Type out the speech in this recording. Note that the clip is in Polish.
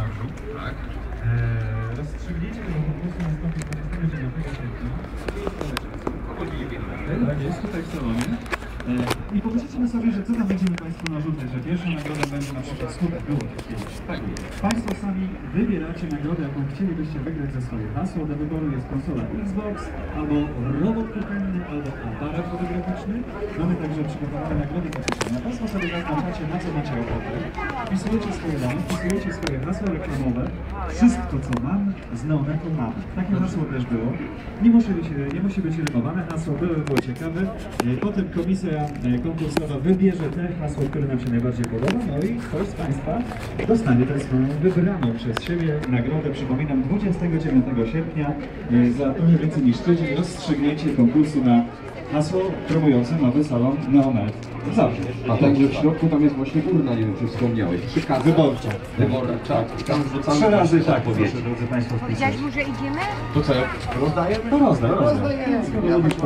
Zabrzu. Tak. Rozstrzygnięcie tego konkursu nastąpi 29 sierpnia. Tak jest, tutaj w salonie. I pomyślcie sobie, że co tam będziemy Państwu narzucać, że pierwszą nagrodą będzie na przykład skutek było kiedyś. Tak jest. Państwo sami wybieracie nagrodę, jaką chcielibyście wygrać za swoje hasło. Do wyboru jest konsola Xbox, albo robot kuchenny, albo aparat fotograficzny. Mamy także przygotowane nagrody do pisania. Państwo sobie zaznaczacie, na co macie ochotę. Wpisujecie swoje dane, wpisujecie swoje hasło reklamowe. Wszystko, co mam, z Neonetu mamy. Takie hasło też było. Nie musi być rymowane hasło, było ciekawe. Potem komisja konkursowa wybierze te hasło, które nam się najbardziej podoba, no i ktoś z Państwa dostanie tę swoją wybraną przez siebie nagrodę. Przypominam, 29 sierpnia za to nie więcej niż tydzień rozstrzygnięcie konkursu na hasło promujące nowy salon Neonet. Zawsze. A także w środku tam jest właśnie urna, nie wiem czy wspomniałeś. Wyborcza. Wyborcza. Tam wrzucamy 3 razy wszystko, tak, powiedzieć. proszę drodzy Państwo wpisać. Powiedziałeś mu, że idziemy? To co, rozdajemy? To rozdaj.